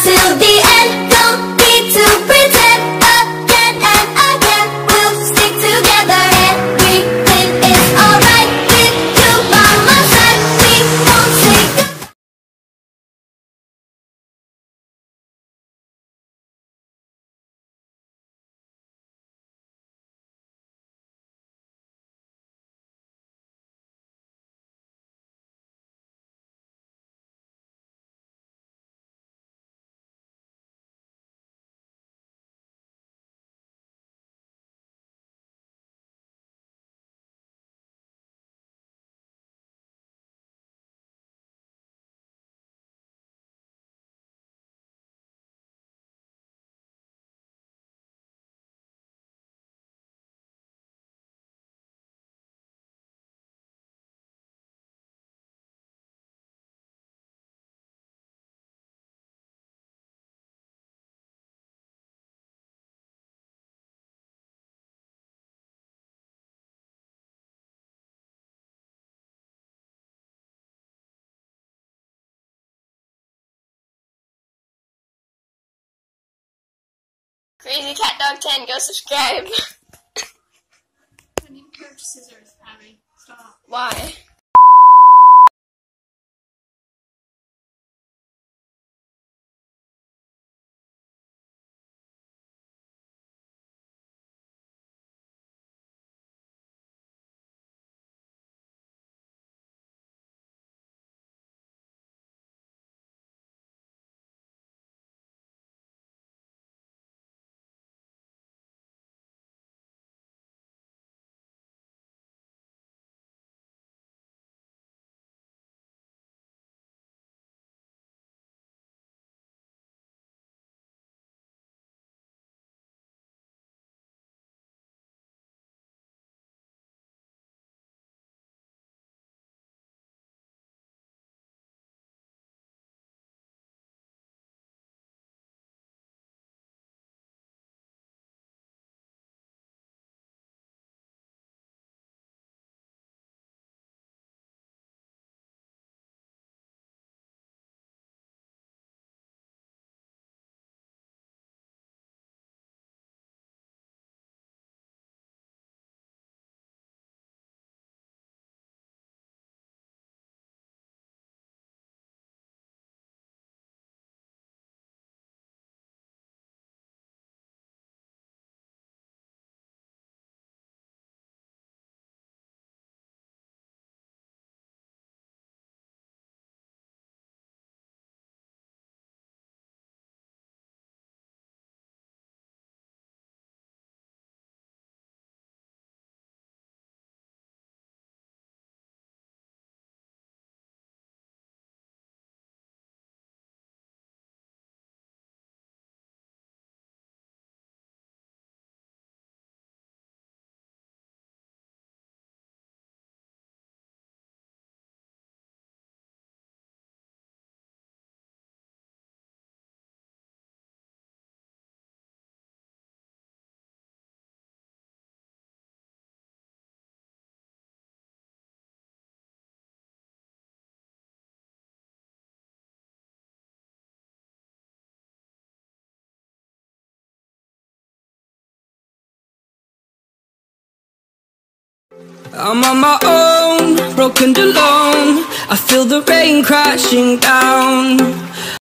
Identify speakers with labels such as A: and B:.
A: till the end. Don't need to pretend. Again and again, we'll stick together. Everything is alright with you by my side. We won't say goodbye.
B: Crazy Cat Dog 10, go subscribe.
C: I need curved scissors, Abby. Stop.
B: Why?
D: I'm on my own, broken and alone. I feel the rain crashing down.